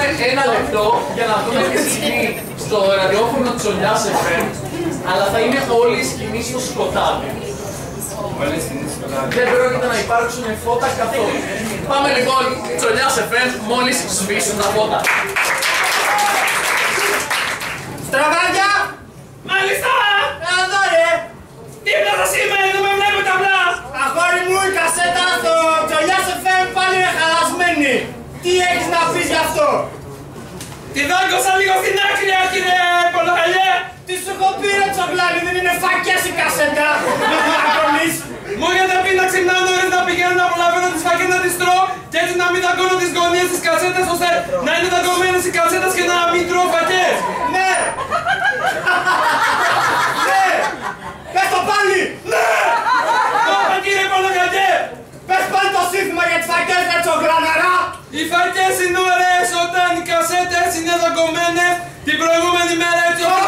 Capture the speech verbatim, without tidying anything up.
ένα λεπτό για να δούμε τη σκηνή στο ραδιόφωνο Τσολιάς εφ εμ, αλλά θα είναι όλη η σκηνή στο σκοτάδι. Δεν πρόκειται να υπάρξουν φώτα καθόλου. Πάμε λοιπόν Τσολιάς εφ εμ μόλις σβήσουν τα φώτα. Στραβάδια! Μάλιστα! Εδώ ρε! Δίπλα σας είμαι, δεν με βλέπετε απλά! Αγόρι μου, η κασέτα στο Τσολιάς εφ εμ πάλι είναι χαλασμένη. Τι έχεις να πεις γι' αυτό? Τη δάγκωσα λίγο στην άκρη, κύριε Πολογαλιέ! Τι σου έχω πει ρε Τσογλάνη, δεν είναι φακές η κασέτα! Δεν θα ακόμεις! Μου έχετε πει να ξυπνάω νωρίς, να πηγαίνω να απολαβαίνω τις φακές να τις τρώω και έτσι να μην δαγκώνω τις γωνίες της κασέτας ώστε να είναι δαγκωμένες οι κασέτες και να μην τρώω φακές! Ναι! Ναι! Πες το πάλι! Ναι! Το είπα κύριε Πολογαλιέ! Πες πάλι το σύνθημα για τις φακές ρε Τσογλάναρα! Οι φακές είναι ωραίες όταν οι κασέτες είναι δαγκωμένες την προηγούμενη μέρα έτσι όπως